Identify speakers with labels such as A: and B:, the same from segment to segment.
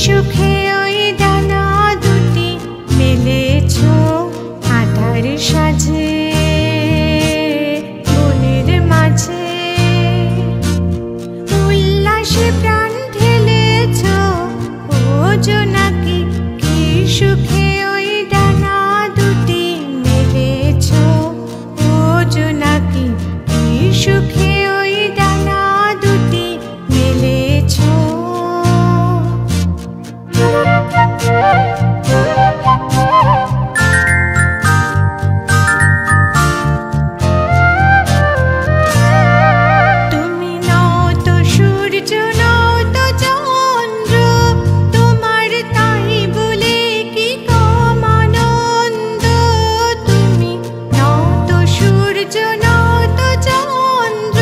A: সুখে ওই ডানা দুটি মেলেছ আধার সাজে মনের মাঝে, উল্লাসে প্রাণ ঢেলেছ ও জোনাকি, কি সুখে ওই ডানা দুটি মেলেছ ও জোনাকি, কি সুখে ওই ডানা দুটি মেলেছ। তুমি নও তো সূর্য, নও তো চন্দ্র, তোমার তাই বলে কি কম আনন্দ। তুমি নও তো সূর্য, নও তো চন্দ্র,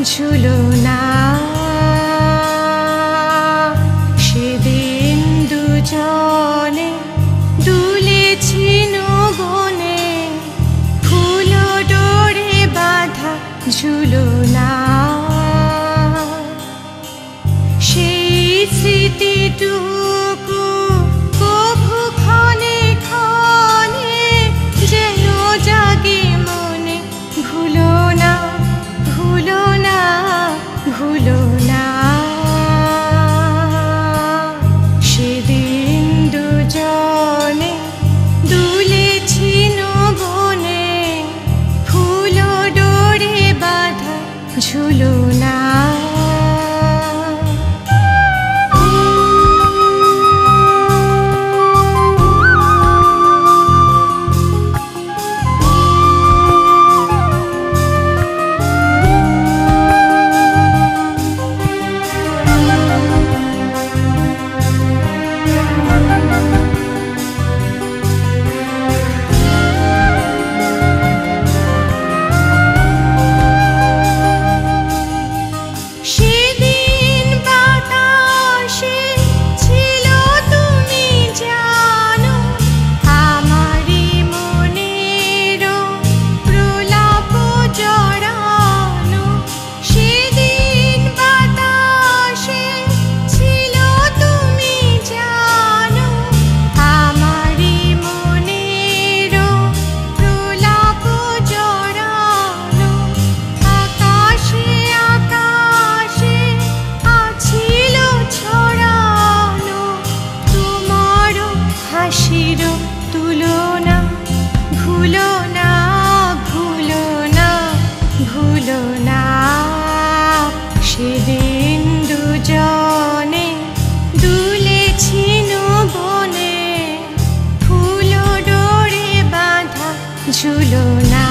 A: ঝুলনা সেদিন দুজনে দুলেছি বনে ফুল ডোরে বাঁধা ঝুলনা সেই স্মৃতিটুকু কভু ক্ষণে ক্ষণে যেন জাগে মনে ভুলো না ভুলো না ভুলো না সেদিন দুজনে দুলেছি বনে ফুল ডোরে বাঁধা ঝুলনা তুলনা ভুলো না ভুলো না ভুলো না সেদিন দুজনে দুলেছি বনে ফুল ডোরে বাঁধা ঝুলনা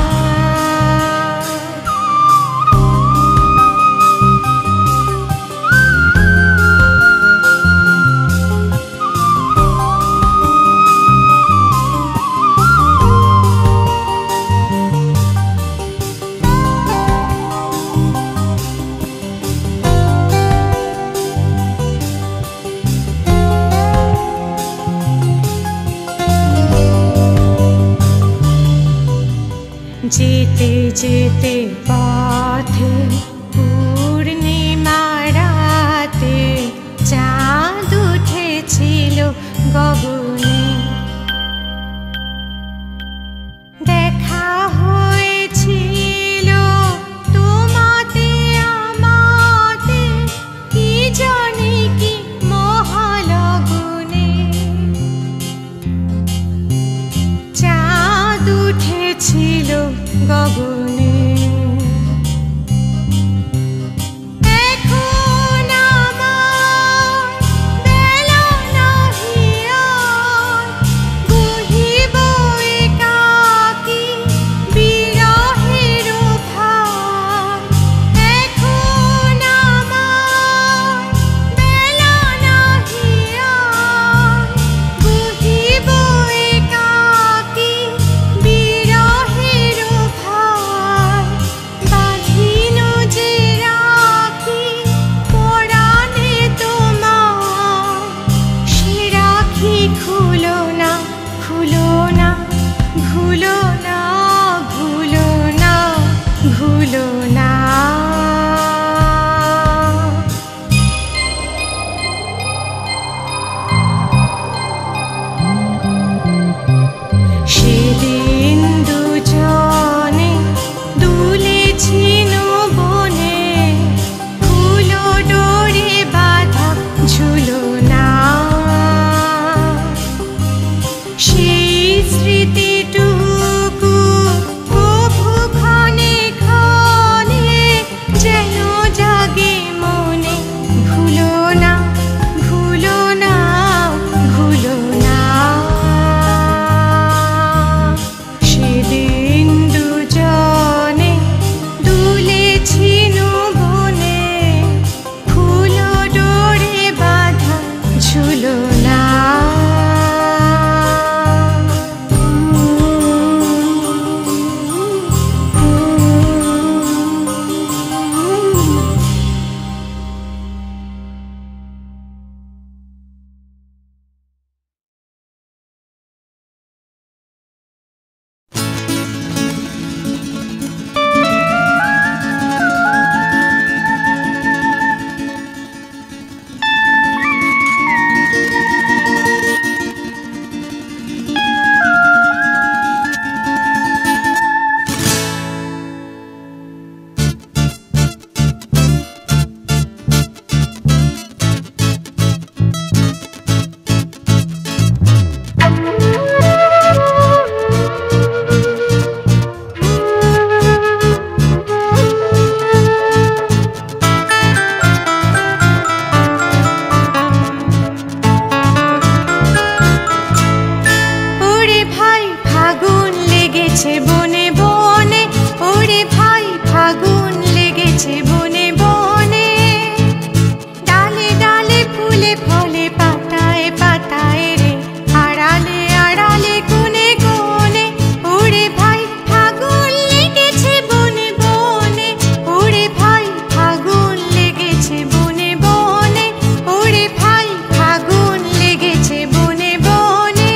A: যেতে যেতে পথে পূর্ণিমা রাতে চাঁদ উঠেছিল গগনে দেখা হয়েছিল তোমাতে আমাতে কি জানি কি মহালগুনে চাঁদ উঠেছিল গগনে এখন আমার বেলা নাহি আর বহিব একাকী বিরহের ভার এখন আমার বেলা নাহি আর বহিব একাকী বিরহের ভার লেগেছে বনে বনে, ওরে ভাই ফাগুন লেগেছে বনে বনে। ডালে ডালে ফুলে ফলে পাতায় পাতায় রে, আড়ালে আড়ালে কোণে কোণে, ওরে ভাই ফাগুন লেগেছে বনে বনে, ওরে ভাই ফাগুন লেগেছে বনে বনে, ওরে ভাই ফাগুন লেগেছে বনে বনে।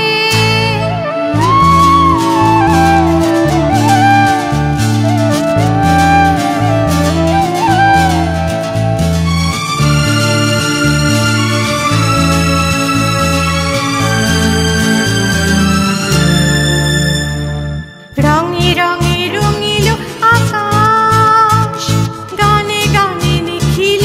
A: রঙে রঙে রঙিল আকাশ, গানে গানে নিখিল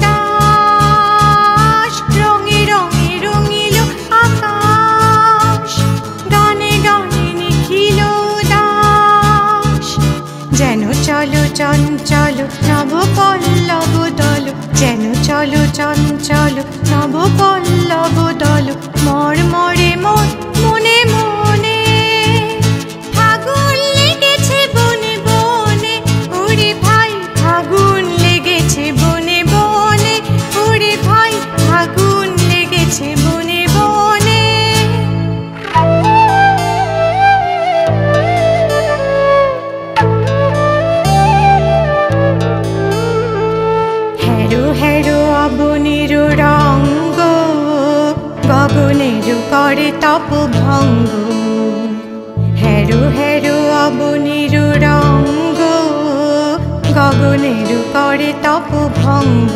A: দাস। রঙে রঙে রঙিল আকাশ, গানে গানে নিখিল দাস। যেন চলো চঞ্চল নব পল্লব দল, যেন চলো চঞ্চল নব পল্লব দল, মর্মরে মন মনে মনে। ফাগুন লেগেছে বনে বনে, ওরে ভাই ফাগুন লেগেছে বনে বনে, ওরে ভাই ফাগুন লেগেছে বনে বনে। হেরো হেরো অবনীর রঙ্গ, গগনের করে তপ ভঙ্গ। হেরো হেরো অবনীর রঙ্গ, গগনের করে তপ ভঙ্গ।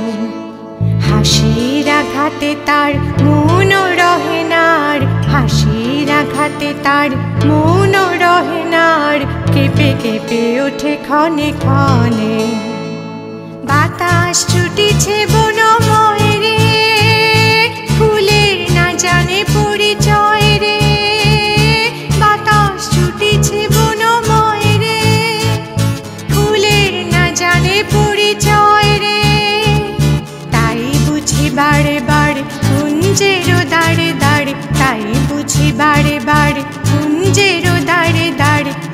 A: হাসির আঘাতে তার মৌন রহে নার, হাসির আঘাতে তার মৌন রহে নার। কেঁপে কেঁপে ওঠে ক্ষণে ক্ষণে, বাতাস ছুটিছে বনময় রে, ফুলের না জানে পরিচয় রে। বাতাস ছুটিছে বনময় রে, ফুলের না জানে পরিচয় রে। তাই বুঝি বারে বারে কুঞ্জেরও দাঁড়ে দাঁড়ে, তাই বুঝি বারে বারে কুঞ্জেরও দাঁড়ে দাঁড়ে,